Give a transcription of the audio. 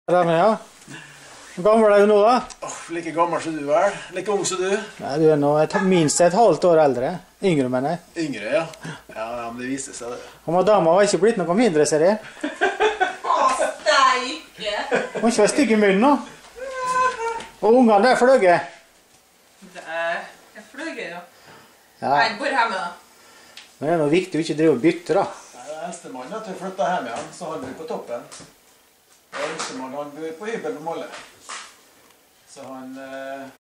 Ja. Hvor gammel er du nå, da? Like gammel som du er. Like ung som du. Nei, du er nå minst et halvt år eldre. Yngre, mener jeg. Yngre, ja. Ja, men det viser seg det. Og madama har ikke blitt noe mindre, ser jeg. Steike! Hun har ikke vært stygg i munnen nå. Og ungene der fløger. Jeg fløger, ja. Ja. Jeg bor hjemme, da. Men det er noe viktig å ikke drive og bytte, da. Nei, det eldste mannen til å flytte hjem igjen, så han bor på toppen. Og yngste mannen, han bor på hybel på Molle. Så han